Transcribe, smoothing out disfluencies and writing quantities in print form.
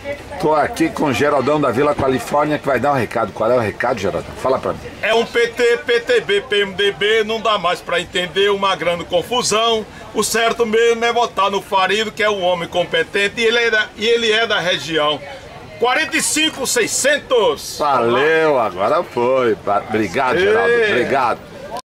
Tô aqui com o Geraldão da Vila Califórnia que vai dar um recado. Qual é o recado, Geraldão? Fala pra mim. É um PT, PTB, PMDB, não dá mais pra entender, uma grande confusão. O certo mesmo é votar no Farido, que é um homem competente e ele é da região. 45.600. Valeu, agora foi. Obrigado, Geraldo. Obrigado.